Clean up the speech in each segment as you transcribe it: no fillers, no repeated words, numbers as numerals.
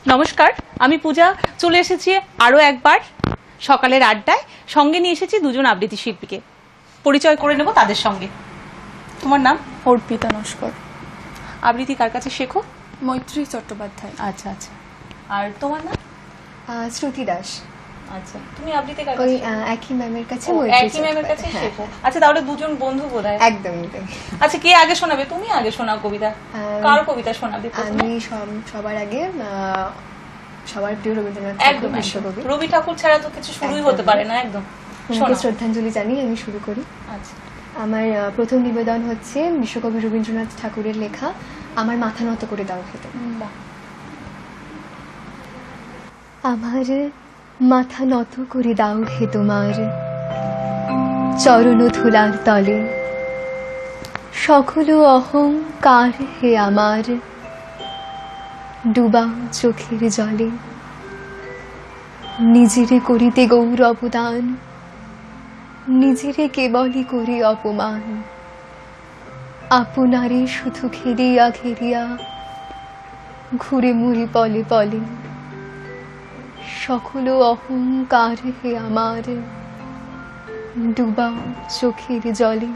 নমস্কার, আমি পূজা চলে এসেছি আরো একবার সকালের আড্ডায়। সঙ্গে নিয়ে এসেছি দুজন আবৃত্তি শিল্পীকে, পরিচয় করে নেব তাদের সঙ্গে। তোমার নাম? অর্পিতা নস্কর। আবৃত্তি কার কাছে শেখো? মৈত্রী চট্টোপাধ্যায়। আচ্ছা আচ্ছা। আর তোমার নাম? শ্রুতি দাস। আচ্ছা, তুমি আবৃত্তি কার কাছে? একই ম্যামের কাছে। একই ম্যামের কাছে শেখো। আচ্ছা, তাহলে দুজন বন্ধু বোধহয়। একদমই তাই। আচ্ছা, কে আগে শোনাবে? তুমি আগে শোনাও কবিতা। কার কবিতা শোনাবে? আমি সবার আগে সবার প্রিয় রবীন্দ্রনাথ একদম বিশ্বকবি। রবি ঠাকুর ছাড়া তো কিছু শুরুই হতে পারে না। একদম শ্রদ্ধাঞ্জলি জানিয়ে আমি শুরু করি। আচ্ছা, আমার প্রথম নিবেদন হচ্ছে বিশ্বকবি রবীন্দ্রনাথ ঠাকুরের লেখা আমার মাথা নত করে দাও খেতে। আমার মাথা নত করে দাও হে তোমার চরণ ধুলার তলে, সকল অহংকার হে আমার ডুবা চোখের জলে। নিজেরে করিতে গৌরব দান, নিজেরে কেবলই করি অপমান। আপনারে শুধু ঘেরিয়া ঘেরিয়া ঘুরে মুড়ি পলে পলে, সকল অহংকার হে আমার ডুবা চোখের জলে।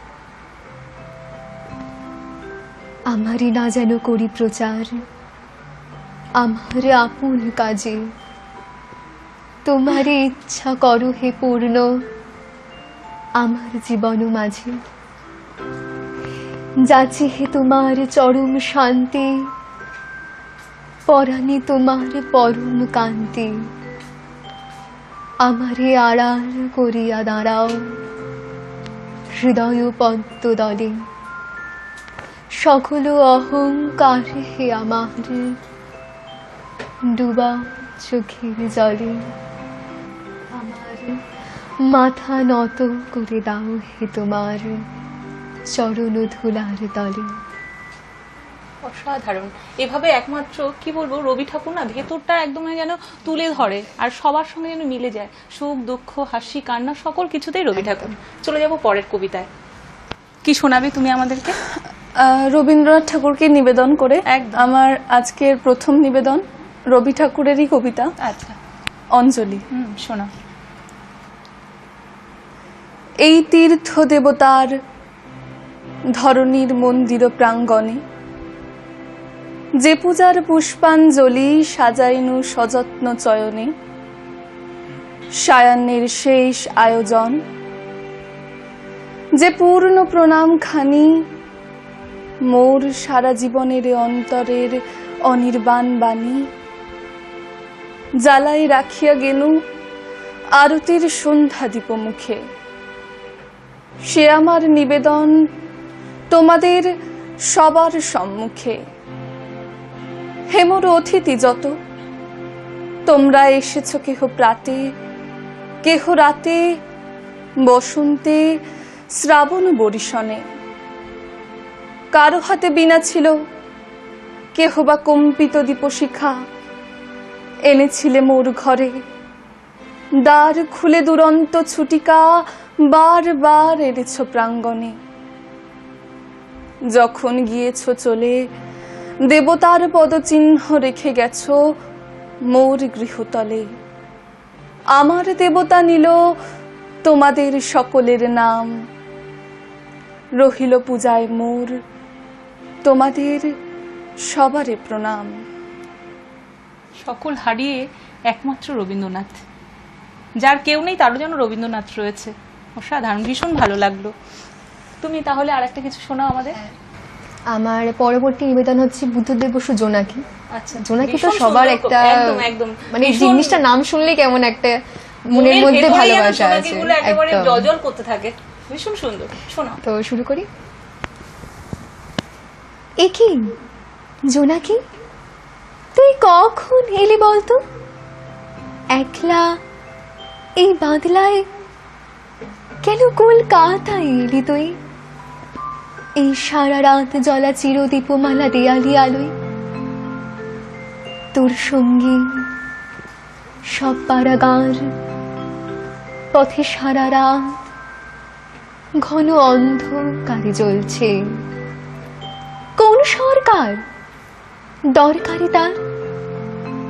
আমারে না যেন করি প্রচার আমার আপন কাজে, তোমারে ইচ্ছা করো হে পূর্ণ আমার জীবন মাঝে। যাচি হে তোমার চরম শান্তি, পরাণে তোমার পরম কান্তি। আমারে আড়াল করিয়া দাঁড়াও হৃদয় পদ্ম দলে, সকল অহংকার হে আমার ডুবা চোখের জলে। আমার মাথা নত করে দাও হে তোমার চরণ ধুলার তলে। অসাধারণ। এভাবে একমাত্র কি বলবো, রবি ঠাকুর না ভেতরটা একদম যেন তুলে ধরে আর সবার সঙ্গে যেন মিলে যায়। সুখ দুঃখ হাসি কান্না সকল কিছুতেই রবি ঠাকুর। চলে যাব পরের কবিতায়। কি শোনাবে তুমি আমাদেরকে? রবীন্দ্রনাথ ঠাকুরকে নিবেদন করে আমার আজকের প্রথম নিবেদন রবি ঠাকুরেরই কবিতা। আচ্ছা, অঞ্জলি। শোনা। এই তীর্থ দেবতার ধরণীর মন্দির প্রাঙ্গণে, যে পূজার পুষ্পাঞ্জলি সাজাইনু সযত্ন চয়নে, সায়ান্নের শেষ আয়োজন, যে পূর্ণ প্রণাম খানি মোর সারা জীবনের অন্তরের অনির্বাণ বাণী, জ্বালাই রাখিয়া গেনু আরতির সন্ধ্যা দীপ মুখে। সে আমার নিবেদন তোমাদের সবার সম্মুখে। হে মোর অতিথি যত, তোমরা এসেছ কেহ প্রাতে, কেহ রাতে, বসন্তে, শ্রাবণ বরিশনে। কারো হাতে বীণা ছিল, কেহ বা কম্পিত দীপশিখা। এনেছিলে মোর ঘরে, দ্বার খুলে দুরন্ত ছুটিকা বার বার এনেছ প্রাঙ্গণে। যখন গিয়েছ চলে, দেবতার পদচিহ্ন রেখে গেছ মোর গৃহতলে। আমার দেবতা নিল তোমাদের সকলের নাম, রহিল পূজায় মোর তোমাদের সবারে প্রণাম। সকল হারিয়ে একমাত্র রবীন্দ্রনাথ, যার কেউ নেই তারও যেন রবীন্দ্রনাথ রয়েছে। অসাধারণ, ভীষণ ভালো লাগলো। তুমি তাহলে আরেকটা কিছু শোনাও আমাদের। আমার পরবর্তী নিবেদন হচ্ছে বুদ্ধদেব বসু জোনাকি। আচ্ছা, জোনাকি তো সবার একটা একদম মানে জিনিসটা নাম শুনলেই কেমন একটা মনের মধ্যে ভালোবাসা আছে, একেবারে জল করতে থাকে। ভীষণ সুন্দর, শোনাও। তো শুরু করি। এ কি জোনাকি, তুই কখন এলি বলতো? একলা এই বাদলায় কেন কলকাতায় এলি তুই? এই সারা রাত জ্বলা চির দীপমালা দেয়ালি আলোয়, তোর সঙ্গী সব পাড়াগাঁর পথে সারা রাত ঘন অন্ধকারে জ্বলছে। কোন সরকার দরকারি তার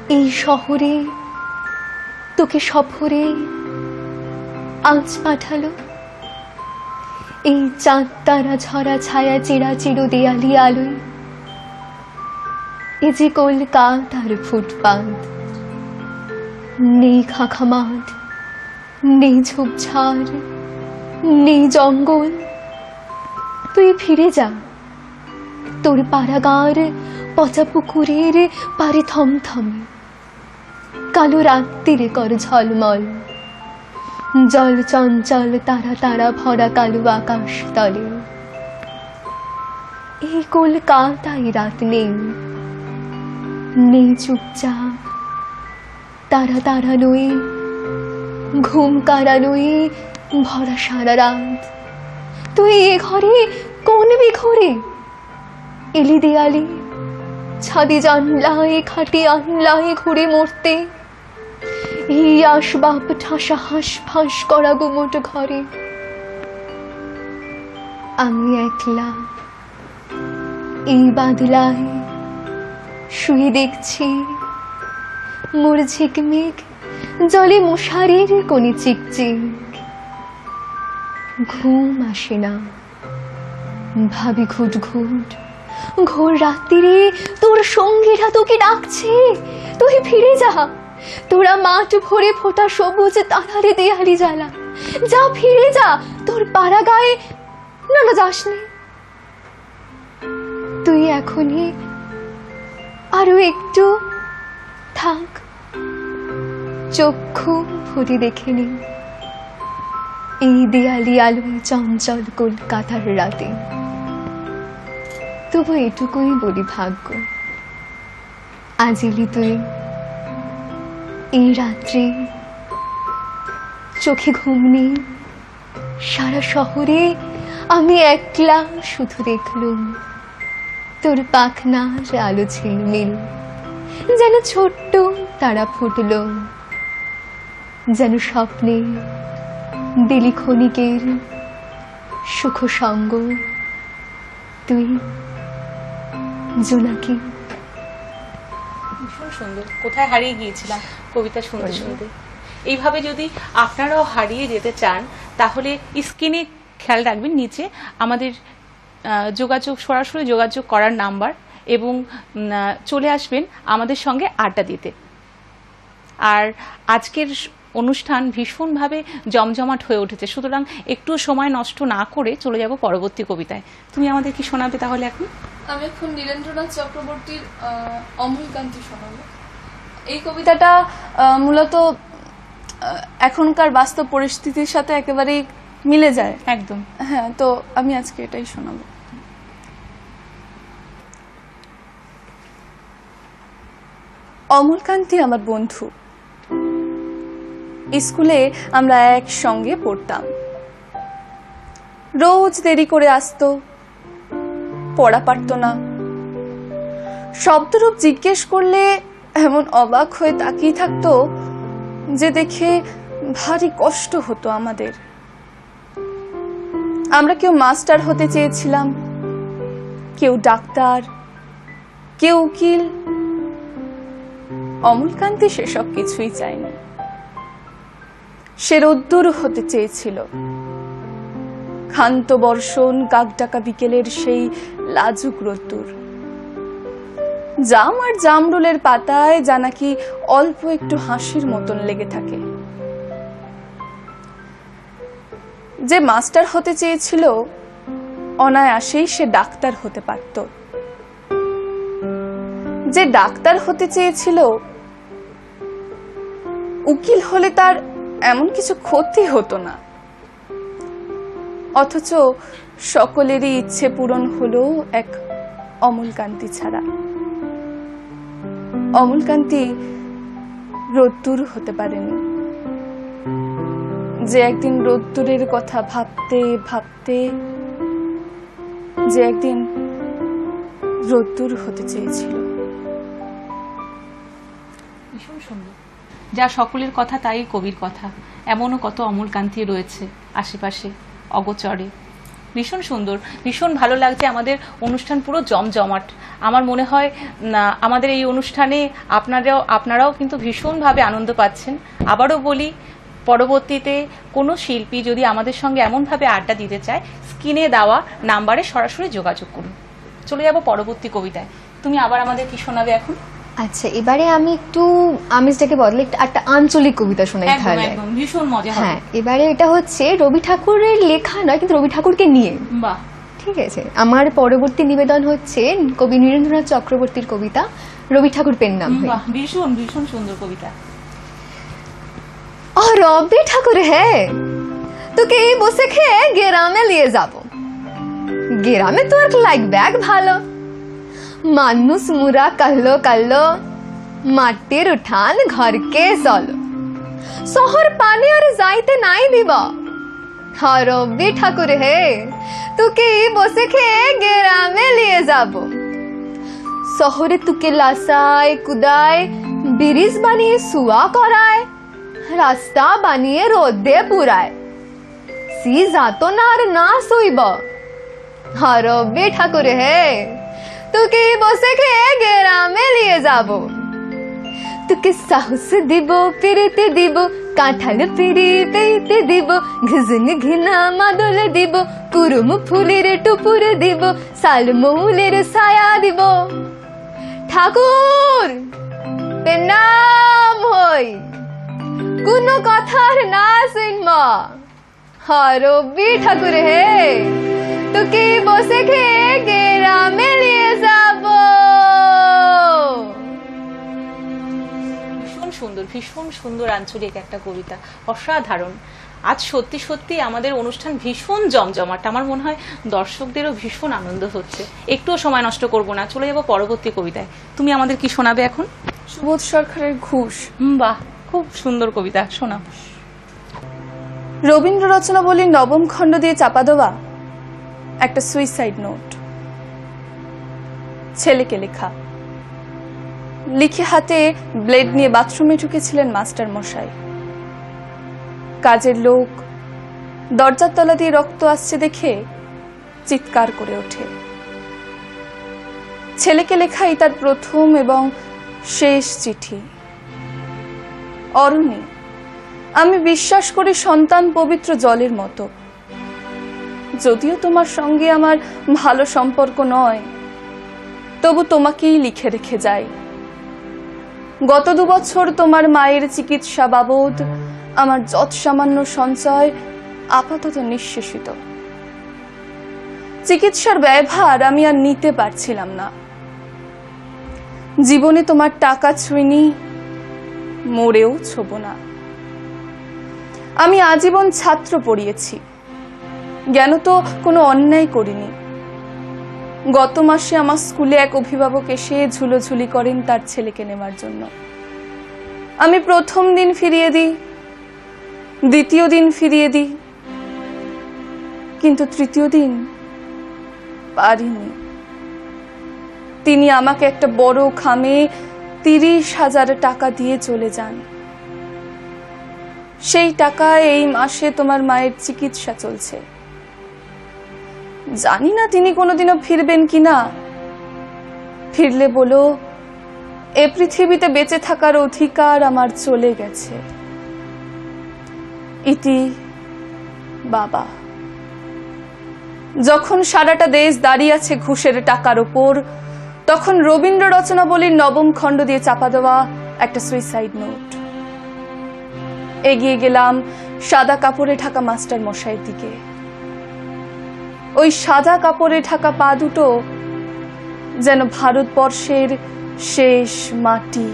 এই শহরে তোকে সফরে আজ পাঠালো, এই চাঁদ তারা ঝরা ছায়া চিরাচির দেয়ালি আলোয়। এ যে কলকাতার ফুটপাত, নেই খাখা মাঠ, নেই ঝোপঝাড়, নেই জঙ্গল। তুই ফিরে যা তোর পাড়াগাঁর পচা পুকুরের পারে থমথমে, কালো রাত্রিরে কর ঝলমল, জল চঞ্চল তারা তারা ভরা কালো আকাশ তলে। এই কলকাতায় রাত নেই, নেই চুপচাপ, তারা তারা নই, ঘুম কারা নই ভরা সারা রাত। তুই এ ঘরে কোন বিঘরে এলি দেয়ালি, ছাদি জানলায় খাটি আনলায় ঘুরে মরতে। এই আসবাব ঠাসা হাঁস ফাঁস করা গুমোট ঘরে আমি একলা এই বাদলায় শুয়ে দেখছি মোর ঝিকমিক জলে মশারির কোণে চিকচিক। ঘুম আসে না, ভাবি ঘুট ঘুট, ঘোর রাত্রিরে তোর সঙ্গীরা তোকে ডাকছে, তুই ফিরে যা। তোরা মাঠ ভরে ফোটা সবুজ তারারে দেয়ালি জ্বালা, যা ফিরে যা তোর পাড়া গায়ে। না না যাসনি, তুই এখনই আরো একটু থাক, চক্ষু ভরে দেখে নি এই দেয়ালি আলোয় চঞ্চল কলকাতার রাতে। তবু এটুকুই বলি ভাগ্য, আজ এলি তুই এই রাত্রে, চোখে ঘুম নেই, সারা শহরে আমি একলা শুধু দেখলুম তোর পাখনার আলো ঝিলমিল, যেন ছোট্ট তারা ফুটল, যেন স্বপ্নে দিলি ক্ষণিকের সুখ সঙ্গ তুই জোনাকি। ভীষণ সুন্দর। কোথায় হারিয়ে গিয়েছিলাম কবিতা শুনতে শুনতে। এইভাবে যদি আপনারাও হারিয়ে যেতে চান তাহলে স্ক্রিনে খেয়াল রাখবেন, নিচে আমাদের যোগাযোগ, সরাসরি যোগাযোগ করার নাম্বার, এবং চলে আসবেন আমাদের সঙ্গে আড্ডা দিতে। আর আজকের অনুষ্ঠান ভীষণভাবে জমজমাট হয়ে উঠেছে, সুতরাং একটু সময় নষ্ট না করে চলে যাব পরবর্তী কবিতায়। তুমি আমাদের কি শোনাবে তাহলে এখন? আমি এখন নীরেন্দ্রনাথ চক্রবর্তীর অমূলকান্তি শোনাবো। এই কবিতাটা মূলত এখনকার বাস্তব পরিস্থিতির সাথে একেবারেই মিলে যায় একদম। হ্যাঁ, তো আমি আজকে এটাই শোনাবো। অমূলকান্তি আমার বন্ধু, স্কুলে আমরা একসঙ্গে পড়তাম। রোজ দেরি করে আসতো, পড়া পারতো না। শব্দরূপ জিজ্ঞেস করলে এমন অবাক হয়ে তাকিয়ে থাকতো যে দেখে ভারী কষ্ট হতো আমাদের। আমরা কেউ মাস্টার হতে চেয়েছিলাম, কেউ ডাক্তার, কেউ উকিল। অমূলকান্তি সেসব কিছুই চায়নি। সে রোদ্দুর হতে চেয়েছিল, ক্ষান্ত বর্ষণ কাকডাকা বিকেলের সেই লাজুক রোদ্দুর। জাম আর জামরুলের পাতায় যা নাকি অল্প একটু হাসির মতন লেগে থাকে। যে মাস্টার হতে চেয়েছিল অনায়াসেই সে ডাক্তার হতে পারত। যে ডাক্তার হতে চেয়েছিল উকিল হলে তার এমন কিছু ক্ষতি হতো না। অথচ সকলেরই ইচ্ছে পূরণ হলো এক অমূলকান্তি ছাড়া। অমূলকান্তি রোদ্দুর হতে পারেনি। যে একদিন রোদ্দুরের কথা ভাবতে ভাবতে যে একদিন রোদ্দুর হতে চেয়েছিল। ভীষণ সুন্দর। যা সকলের কথা তাই কবির কথা। এমনও কত অমূলকান্তি রয়েছে আশেপাশে, অগোচরে। ভীষণ সুন্দর, ভীষণ ভালো লাগছে। আমাদের অনুষ্ঠান পুরো জমজমাট। আমার মনে হয় আমাদের এই অনুষ্ঠানে আপনারাও কিন্তু ভীষণভাবে আনন্দ পাচ্ছেন। আবারও বলি, পরবর্তীতে কোনো শিল্পী যদি আমাদের সঙ্গে এমনভাবে আড্ডা দিতে চায়, স্ক্রিনে দেওয়া নাম্বারে সরাসরি যোগাযোগ করুন। চলে যাব পরবর্তী কবিতায়। তুমি আবার আমাদের কি শোনাবে এখন? আচ্ছা, এবারে আমি একটু আমেজটাকে বদলে একটা আঞ্চলিক কবিতা শোনাই তাহলে। একদম ভীষণ মজা হবে। হ্যাঁ, এবারে এটা হচ্ছে রবি ঠাকুরের লেখা নয়, কিন্তু রবি ঠাকুরকে নিয়ে। বাহ, ঠিক আছে। আমার পরবর্তী নিবেদন হচ্ছে কবি নীরেন্দ্রনাথ চক্রবর্তীর কবিতা রবি ঠাকুর পেন নাম হয়ে। বাহ, ভীষণ ভীষণ সুন্দর কবিতা। ও রবি ঠাকুর হে, তোকে বসে খেয়ে গ্রামে নিয়ে যাব। গ্রামে তোর লাগবে এক ভালো, মানুষ মুরা কালো কালো, মাটির উঠান ঘরকে চলো, শহর পানি আর যাইতে নাই দিব। হ্যাঁ রবি ঠাকুর হে, তোকে বসে খেয়ে গ্রামে নিয়ে যাব। শহরে তোকে লাসায় কুদায়, ব্রিজ বানিয়ে শুয়া করায়, রাস্তা বানিয়ে রোদে পুরায়, সি যাতো না আর না শুইব। হ্যাঁ রবি ঠাকুর হে, তোকে বসে খেয়ে গ্রামে নিয়ে যাব। তোকে সাহস দিব, পেরেতে দিব, কাঁঠাল পিড়ি পেতে দিব, ঘিজনি ঘিনা মাদল দিব, কুরুম ফুলের টুপুর দিব, শাল মৌলের ছায়া দিব। ঠাকুর নাম হই, কোনো কথার না শুনব। হ্যাঁ রবি ঠাকুর হে, তোকে বসে খেয়ে গ্রামে নিয়ে যাব। ভীষণ সুন্দর, ভীষণ সুন্দর আঞ্চলিক একটা কবিতা, অসাধারণ। আজ সত্যি সত্যি আমাদের অনুষ্ঠান ভীষণ জমজমাট। আমার মনে হয় দর্শকদেরও ভীষণ আনন্দ হচ্ছে। একটুও সময় নষ্ট করব না, চলে যাব পরবর্তী কবিতায়। তুমি আমাদের কি শোনাবে এখন? সুবোধ সরকারের ঘুষ। বাহ, খুব সুন্দর কবিতা, শোনাও। রবীন্দ্র রচনা বলি নবম খণ্ড দিয়ে চাপা দেওয়া একটা সুইসাইড নোট, ছেলেকে লেখা। লিখে হাতে ব্লেড নিয়ে বাথরুমে ঢুকেছিলেন মাস্টার মশাই। কাজের লোক দরজার তলা দিয়ে রক্ত আসছে দেখে চিৎকার করে ওঠে। ছেলেকে লেখাই তার প্রথম এবং শেষ চিঠি। অরুণী, আমি বিশ্বাস করি সন্তান পবিত্র জলের মতো। যদিও তোমার সঙ্গে আমার ভালো সম্পর্ক নয়, তবু তোমাকেই লিখে রেখে যাই। গত 2 বছর তোমার মায়ের চিকিৎসা বাবদ আমার যৎ সামান্য সঞ্চয় আপাতত নিঃশেষিত। চিকিৎসার ব্যয়ভার আমি আর নিতে পারছিলাম না। জীবনে তোমার টাকা ছুঁইনি, মরেও ছোব না। আমি আজীবন ছাত্র পড়িয়েছি, জ্ঞান তো কোনো অন্যায় করিনি। গত মাসে আমার স্কুলে এক অভিভাবক এসে ঝুলোঝুলি করেন তার ছেলেকে নেওয়ার জন্য। আমি প্রথম দিন ফিরিয়ে দিই, দ্বিতীয় দিন ফিরিয়ে দিই, কিন্তু তৃতীয় দিন পারিনি। তিনি আমাকে একটা বড় খামে 30,000 টাকা দিয়ে চলে যান। সেই টাকায় এই মাসে তোমার মায়ের চিকিৎসা চলছে। জানি না তিনি কোনোদিনও ফিরবেন কিনা। ফিরলে বলো, এ পৃথিবীতে বেঁচে থাকার অধিকার আমার চলে গেছে। ইতি বাবা। যখন সারাটা দেশ দাঁড়িয়ে আছে ঘুষের টাকার ওপর, তখন রবীন্দ্র রচনা বলি নবম খণ্ড দিয়ে চাপা দেওয়া একটা সুইসাইড নোট। এগিয়ে গেলাম সাদা কাপড়ে ঢাকা মাস্টার মশাইয়ের দিকে। ওই সাদা কাপড়ে ঢাকা পা দুটো যেন ভারতবর্ষের শেষ মাটি।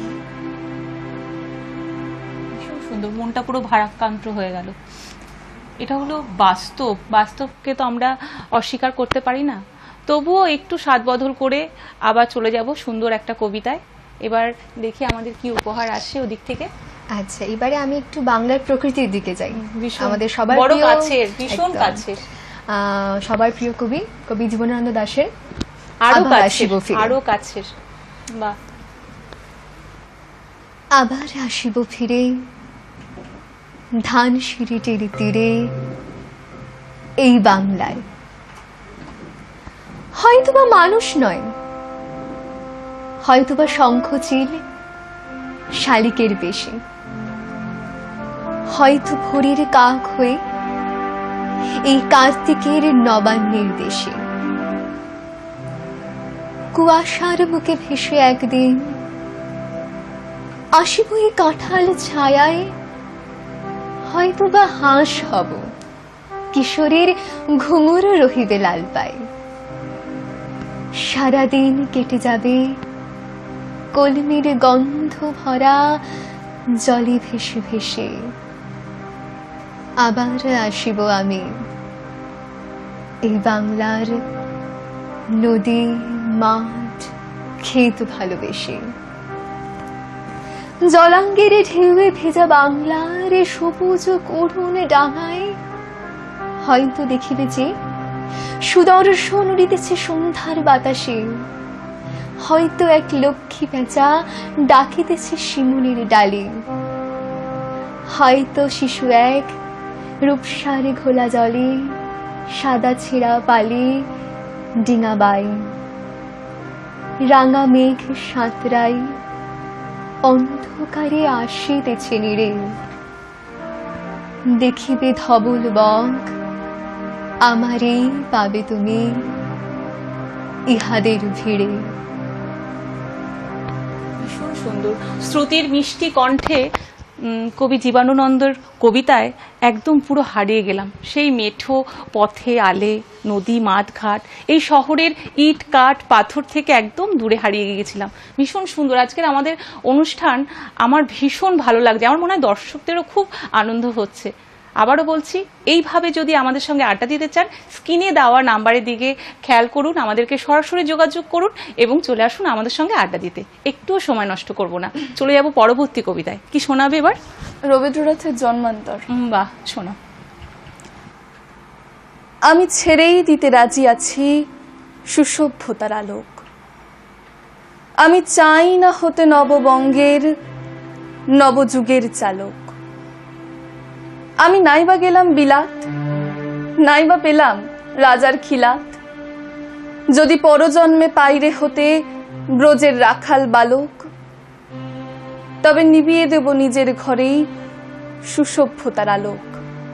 ভীষণ সুন্দর, মনটা পুরো ভারাক্রান্ত হয়ে গেল। এটা হলো বাস্তব, বাস্তবকে তো আমরা অস্বীকার করতে পারি না। তবুও একটু স্বাদ বদল করে আবার চলে যাব সুন্দর একটা কবিতায়। এবার দেখি আমাদের কি উপহার আসে ওদিক থেকে। আচ্ছা, এবারে আমি একটু বাংলার প্রকৃতির দিকে যাই। আমাদের সবার বড় প্রিয়, কাছের, ভীষণ কাছের, সবার প্রিয় কবি জীবনানন্দ দাশের আরো আবার কাছের, আসিব ফিরে। আরো কাছের। বাহ। আবার আসিব ফিরে ধান সিঁড়িটির তীরে, এই বাংলায় হয়তোবা মানুষ নয়, হয়তোবা শঙ্খচিল শালিকের বেশে, হয়তো ভোরের কাক হয়ে এই কার্তিকের নবান্নের দেশে। কুয়াশার বুকে ভেসে একদিন আসিব এই কাঁঠাল ছায়ায়, হয়তোবা হাঁস হব, কিশোরের ঘুঙুর রহিবে লাল পায়। সারাদিন কেটে যাবে কলমির গন্ধ ভরা জলে ভেসে ভেসে, আবার আসিব আমি এই বাংলার নদী মাঠ ক্ষেত ভালোবেসে। জলাঙ্গের ঢেউয়ে ভেজা বাংলার সবুজ করুণ ডাঙায় হয়তো দেখিবে যে সুদর্শন উড়িতেছে সন্ধ্যার বাতাসে, হয়তো এক লক্ষ্মী পেঁচা ডাকিতেছে শিমুলের ডালে, হয়তো শিশু এক রূপসারে ঘোলা জলে সাদা ছেঁড়া পালে ডিঙা বাই। রাঙা মেঘ সাঁতরাই অন্ধকারে আসিতেছে নিরে, দেখিবে ধবল বক আমারেই পাবে তুমি ইহাদের ভিড়ে। ভীষণ সুন্দর শ্রুতির মিষ্টি কণ্ঠে কবি জীবাণুনন্দর কবিতায় একদম পুরো হারিয়ে গেলাম। সেই মেঠো পথে আলে, নদী মাঠ ঘাট, এই শহরের ইট কাঠ পাথর থেকে একদম দূরে হারিয়ে গিয়েছিলাম। ভীষণ সুন্দর আজকের আমাদের অনুষ্ঠান, আমার ভীষণ ভালো লাগছে, আমার মনে হয় দর্শকদেরও খুব আনন্দ হচ্ছে। আবারও বলছি, এইভাবে যদি আমাদের সঙ্গে আড্ডা দিতে চান, স্ক্রিনে দেওয়া নাম্বারের দিকে খেয়াল করুন, আমাদেরকে সরাসরি যোগাযোগ করুন এবং চলে আসুন আমাদের সঙ্গে আড্ডা দিতে। একটুও সময় নষ্ট করব না, চলে যাব পরবর্তী কবিতায়। কি শোনাবে এবার? রবীন্দ্রনাথের জন্মান্তর। বাহ, শোনো। আমি ছেড়েই দিতে রাজি আছি সুসভ্যতার আলোক, আমি চাই না হতে নববঙ্গের নবযুগের চালক। আমি নাইবা গেলাম বিলাত, নাইবা পেলাম রাজার খিলাত, যদি পরজন্মে পাইরে হতে ব্রজের রাখাল বালক, তবে নিবিয়ে দেব নিজের ঘরেই সুসভ্যতার আলোক।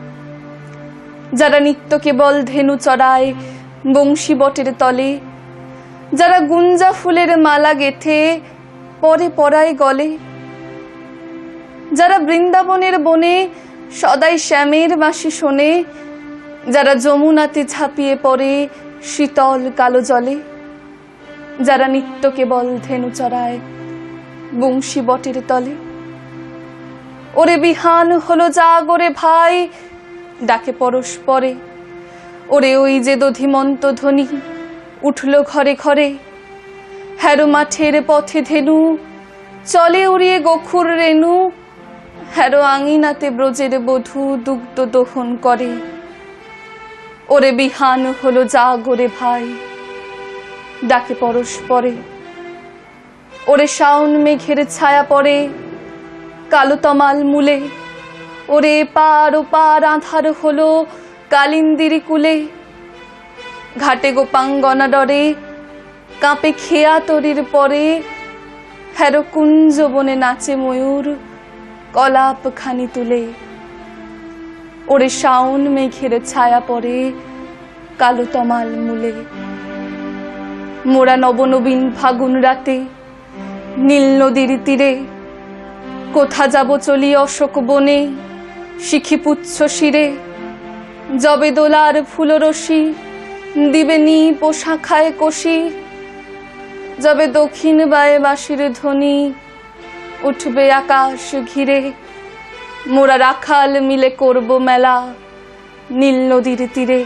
যারা নিত্য কেবল ধেনু চড়ায় বংশী বটের তলে, যারা গুঞ্জা ফুলের মালা গেথে পরে পরায় গলে, যারা বৃন্দাবনের বনে সদাই শ্যামের বাঁশি শোনে, যারা যমুনাতে ঝাঁপিয়ে পড়ে শীতল কালো জলে, যারা নিত্য কেবল ধেনু চড়ায় বংশী বটের তলে। ওরে বিহান হলো জাগরে ভাই, ডাকে পরস্পরে, ওরে ওই যে দধিমন্ত ধ্বনি উঠল ঘরে ঘরে। হ্যারো মাঠের পথে ধেনু চলে উড়িয়ে গোখুর রেণু, হ্যারো আঙিনাতে ব্রজের বধূ দুগ্ধ দহন করে। ওরে বিহান হলো জাগরে ভাই, ডাকে পরস্পরে, ওরে শাওন মেঘের ছায়া পড়ে কালো তমাল মূলে, ওরে পার ও পার আঁধার হলো কালিন্দিরি কুলে। ঘাটে গোপাঙ্গনা ডরে কাঁপে খেয়া তরির পরে, হ্যারো কুঞ্জ বনে নাচে ময়ূর কলাপ খানি তুলে। ওরে শাওন মেঘের ছায়া পড়ে কালো তমাল মূলে। মোরা নবনবীন ফাগুন রাতে নীল নদীর তীরে, কোথা যাব চলি অশোক বনে শিখি পুচ্ছ শিরে। জবে দোলার ফুলরশি দিবে নি পোশাখায় কষি, যবে দক্ষিণ বায়ে বাঁশির ধ্বনি উঠবে আকাশ ঘিরে। মোরা রাখাল মিলে করব মেলা নীল নদীর তীরে।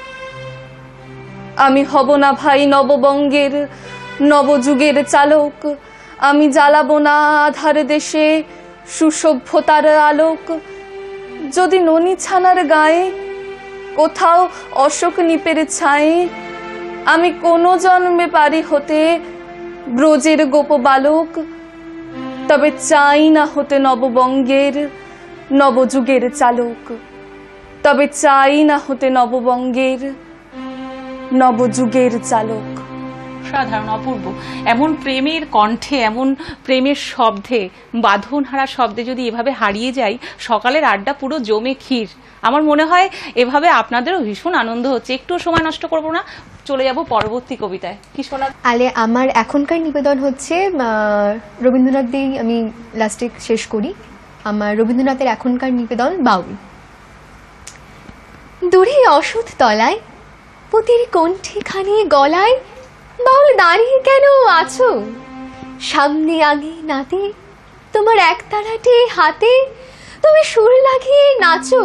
আমি হব না ভাই নববঙ্গের নবযুগের চালক, আমি জ্বালাবো না আধার দেশে সুসভ্যতার আলোক। যদি ননি ছানার গায়ে কোথাও অশোক নিপের ছায়ে, আমি কোনো জন্মে পারি হতে ব্রজের গোপ বালক, তবে চাই না হতে নববঙ্গের নবযুগের চালক, তবে চাই না হতে নববঙ্গের নবযুগের চালক। অসাধারণ, অপূর্ব। এমন প্রেমের কণ্ঠে, এমন প্রেমের শব্দে, বাঁধনহারা শব্দে যদি এভাবে হারিয়ে যাই, সকালের আড্ডা পুরো জমে ক্ষীর। আমার মনে হয় এভাবে আপনাদেরও ভীষণ আনন্দ হচ্ছে। একটু সময় নষ্ট করবো না, চলে যাব পরবর্তী কবিতায়। কি শোনা? আলে আমার এখনকার নিবেদন হচ্ছে রবীন্দ্রনাথ দিয়েই আমি লাস্টে শেষ করি। আমার রবীন্দ্রনাথের এখনকার নিবেদন বাউল। দূরে অসুধ তলায় পুতির কণ্ঠে খানি গলায়, বাউল দাঁড়িয়ে কেন আছো? সামনে আগে নাতে তোমার একতারাটি হাতে, তুমি সুর লাগিয়ে নাচো।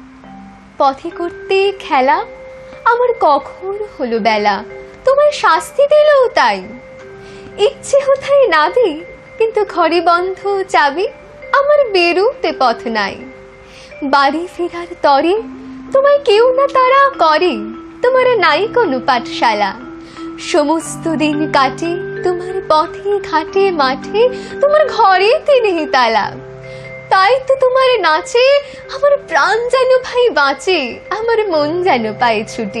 পথে করতে খেলা আমার কখন হলো বেলা, তোমার শাস্তি দিলেও তাই। ইচ্ছে কোথায় নাবি কিন্তু ঘরে বন্ধ চাবি, আমার বেরুতে পথ নাই। বাড়ি ফেরার তরে তোমায় কেউ না তারা করে, তোমার নাই কোনো পাঠশালা। সমস্ত দিন কাটে তোমার পথে ঘাটে মাঠে, তোমার ঘরে তিনে তালা। তাই তো তোমার নাচে আমার প্রাণ যেন ভাই বাঁচে, আমার মন যেন পায় ছুটি।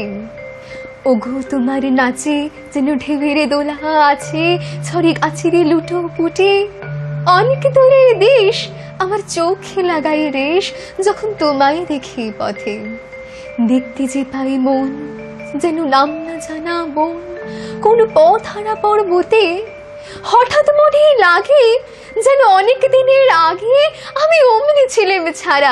ওগো তোমার নাচে যেন ঢেউয়ের দোলা আছে, ছড়ি গাছেরে লুটো পুটে। অনেক দূরের দেশ আমার চোখে লাগাই রেশ, যখন তোমায় দেখি পথে। দেখতে যে পাই মন যেন নাম না জানা বন, কোন পথ হারা পর্বতে। হঠাৎ মনে লাগে যেন অনেক দিনের আগে আমি অমনি ছিলাম ছাড়া।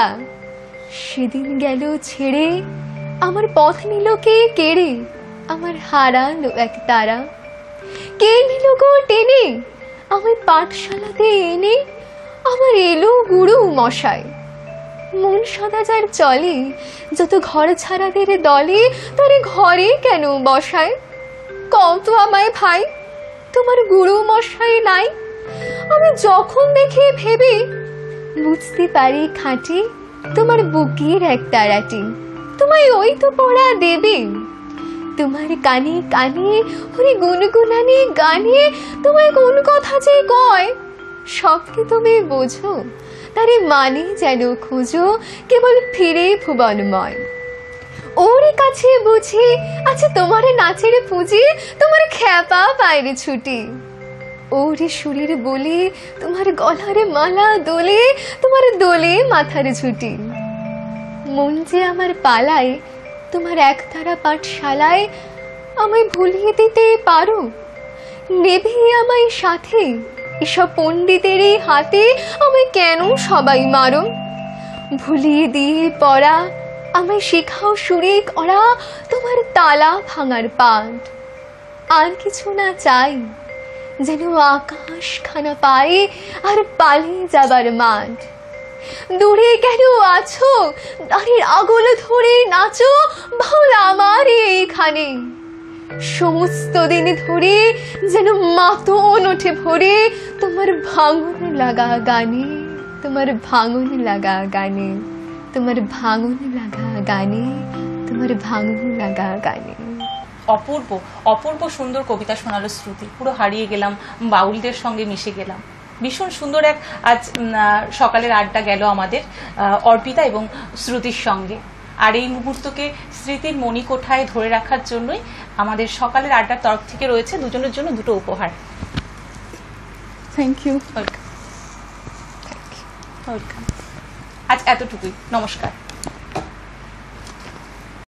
সেদিন গেল ছেড়ে আমার পথ নিল কে কেড়ে, আমার হারালো এক তারা। কে নিল গো টেনে আমার পাঠশালাতে এনে, আমার এলো গুরু মশাই। মন সদা যার চলে যত ঘর ছাড়াদের দলে, তারে ঘরে কেন বসায়? কত আমায় ভাই তোমার গুরু মশাই নাই। আমি যখন দেখি ভেবে বুঝতে পারি খাঁটি, তোমার বুকের এক তারাটি তোমায় ওই তো পড়া দেবে। তোমার কানে কানে ওরে গুনগুনানি গানে, তোমায় কোন কথা যে কয় সব কি তুমি বোঝো? তারে মানে যেন খুঁজো কেবল ফিরে ভুবনময়। ওর কাছে বুঝি আছে তোমার নাচের পুঁজি, তোমার খ্যাপা বাইরে ছুটি। ওরে সুরের বলে তোমার গলার মালা দোলে, তোমার দোলে মাথার ঝুটি। মন যে আমার পালায় তোমার একতারা পাঠশালায়, আমায় ভুলিয়ে দিতে পারো? নেবে আমায় সাথে এসব পণ্ডিতের হাতে, আমায় কেন সবাই মারো? ভুলিয়ে দিয়ে পড়া আমায় শেখাও সুরে করা, তোমার তালা ভাঙার পাঠ। আর কিছু না চাই, যেন আকাশ খানা পায়ে আর পালিয়ে যাবার মাঠ। দূরে কেন আছো দাঁড়িয়ে আগল ধরে নাচো, বাউল আমার এইখানে। সমস্ত দিন ধরে যেন মাতন ওঠে ভরে, তোমার ভাঙন লাগা গানে, তোমার ভাঙন লাগা গানে, তোমার ভাঙন লাগা গানে, তোমার ভাঙন লাগা গানে। অপূর্ব, অপূর্ব সুন্দর কবিতা শোনালো শ্রুতি। পুরো হারিয়ে গেলাম, বাউলদের সঙ্গে মিশে গেলাম। ভীষণ সুন্দর এক আজ সকালের আড্ডা গেল আমাদের অর্পিতা এবং শ্রুতির সঙ্গে। আর এই মুহূর্তকে স্মৃতির মণিকোঠায় ধরে রাখার জন্যই আমাদের সকালের আড্ডার তরফ থেকে রয়েছে দুজনের জন্য দুটো উপহার। Thank you. ওয়েলকাম। আজ এতটুকুই, নমস্কার।